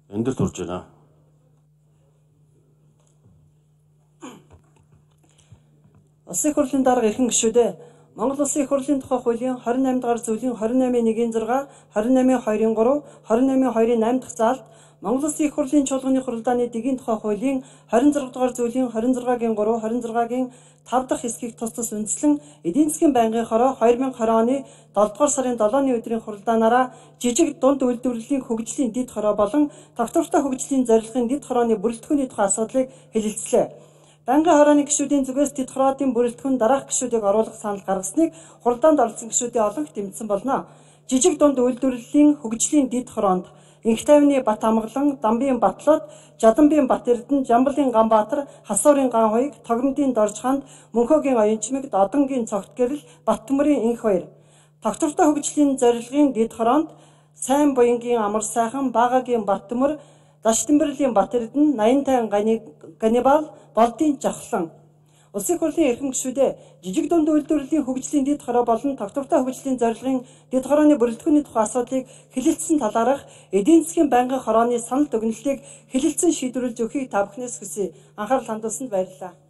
эндэр турж байна. Улсын их хурлын дарга эрхэм гишүүдээ Монгол Улсын их хурлын тухай хуулийн 28 дугаар зүйлийн 28.1-6, 28.2-3, 28.2-8 дахь заалд Монгол Улсын их хурлын чуулганы хуралдааны дэгийн тухай хуулийн 26 дугаар зүйлийн 26-гийн 3, 26-гийн 5 дахь хэсгийг тус тус үндэслэн эдийн засгийн байнгын хороо 2020 оны 7 дугаар сарын 7-ны өдрийн хуралдаанаараа жижиг дунд үйлдвэрлэлийн хөгжлийн дэд хороо болон тогтвортой хөгжлийн зорилгын дэд хорооны бүрэлдэхүүний тухай асуудлыг хэлэлцлээ. Байнгын хорооны гишүүдийн зүгээс дэд хороодын бүрэлдэхүүн дараах гишүүдийг оруулах санал гаргасныг хуралдаанд оролцсон гишүүдийн олонх тэмцсэн болно. Жижиг дунд үйлдвэрлэлийн хөгжлийн дэд хороонд Инх тайвны Бат амгалан, Дамбын Батлууд, Жаданбын Бат Эрдэнэ, Жамбалын Ганбаатар, Хасуурын Ганхойг, Тогромдын Доржханд, Мөнхөөгийн Оюнчмэг, Одонгийн Цогт гэрэл, Баттөмрийн Инх баяр. Тогтвортой хөгжлийн зорилгын дэд хороонд Сайн буянгийн Амар сайхан, Багагийн Баттөмөр, Даштанбэрлийн Бат Эрдэнэ, Наянтайн Ганибал, Болдын Жавхлан. Улсын их хурлын эрхэм гишүүдээ жижиг дунд үйлдвэрлэлийн хөгжлийн дэд хороо болон тогтвортой хөгжлийн зорилгын дэд хорооны бүрэлдэхүүний тухай асуудлыг хэлэлцсэн талаарх эдийн засгийн байнгын хорооны санал дүгнэлтийг хэлэлцэн шийдвэрлэж өгөхийг та бүхнээс хүсье. Анхаарал хандуулсанд баярлалаа.